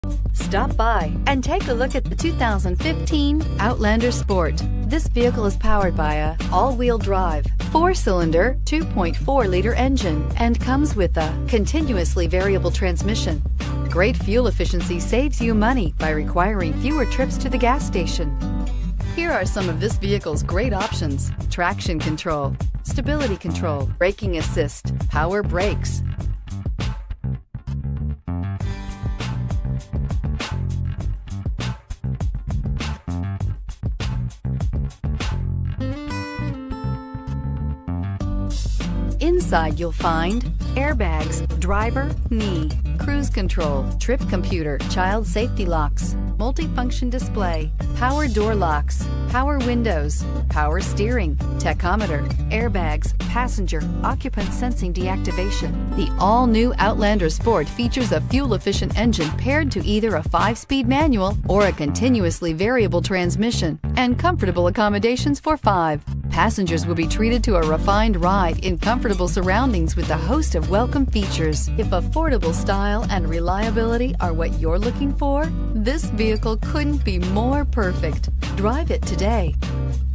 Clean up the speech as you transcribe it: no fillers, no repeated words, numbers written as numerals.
Stop by and take a look at the 2015 Outlander Sport. This vehicle is powered by a all-wheel drive, 4-cylinder, 2.4-liter engine and comes with a continuously variable transmission. Great fuel efficiency saves you money by requiring fewer trips to the gas station. Here are some of this vehicle's great options: traction control, stability control, braking assist, power brakes. Inside you'll find airbags, driver, knee, cruise control, trip computer, child safety locks, multifunction display, power door locks, power windows, power steering, tachometer, airbags, passenger, occupant sensing deactivation. The all-new Outlander Sport features a fuel-efficient engine paired to either a 5-speed manual or a continuously variable transmission and comfortable accommodations for 5. Passengers will be treated to a refined ride in comfortable surroundings with a host of welcome features. If affordable style and reliability are what you're looking for, this vehicle couldn't be more perfect. Drive it today.